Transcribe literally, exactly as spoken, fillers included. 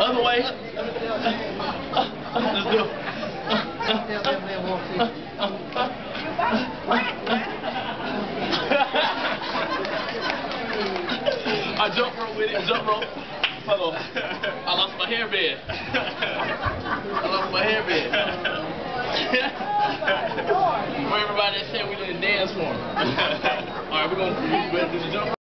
other way. Let's do it. I jump rope with it, jump rope. Hold on. I lost my hairband. I lost my hairband. For everybody that said we didn't dance for him. Alright, we're going to do the jump rope.